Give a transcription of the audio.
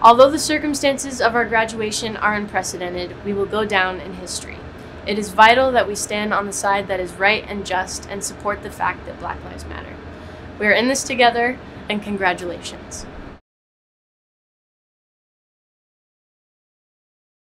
Although the circumstances of our graduation are unprecedented, we will go down in history. It is vital that we stand on the side that is right and just and support the fact that Black Lives Matter. We are in this together, and congratulations.